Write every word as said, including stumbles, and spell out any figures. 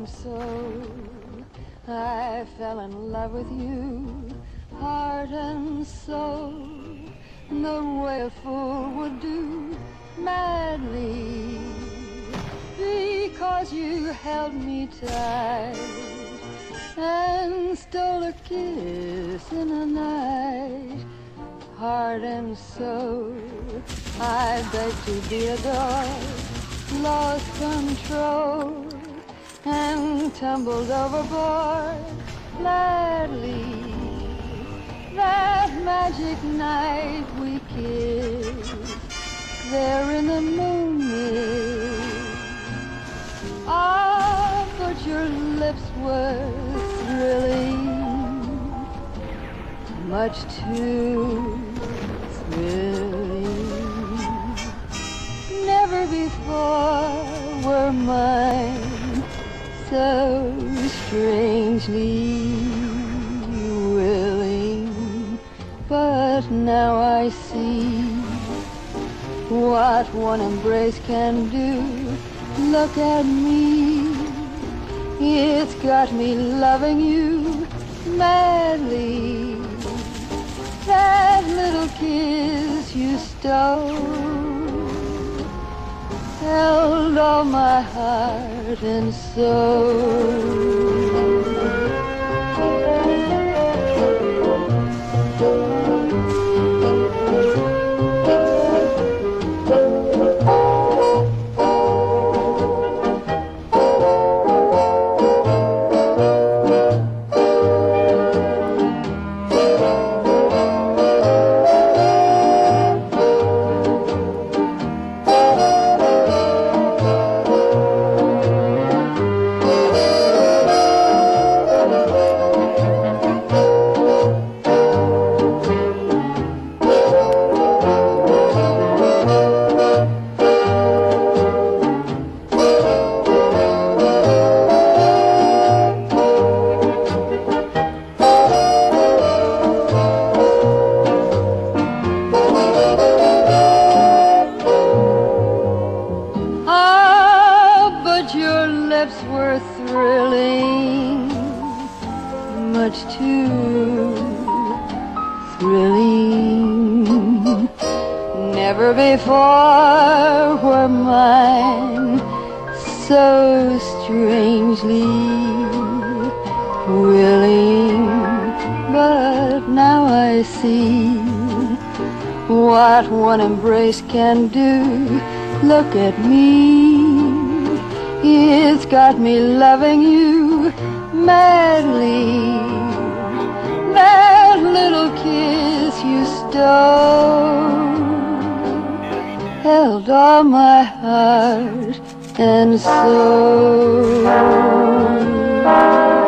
and soul. I fell in love with you, heart and soul, the way a fool would do madly, because you held me tight and stole a kiss in the night. Heart and soul, I begged to be adored, lost control, and tumbled overboard gladly. That magic night we kissed there in the moonlit. Ah, but your lips were thrilling, much too thrilling. Never before were mine so strangely willing, but now I see what one embrace can do. Look at me, it's got me loving you madly. That little kiss you stole held all my heart and soul. Lips were thrilling, much too thrilling. Never before were mine so strangely willing, but now I see what one embrace can do. Look at me, it's got me loving you madly. That little kiss you stole held all my heart and soul.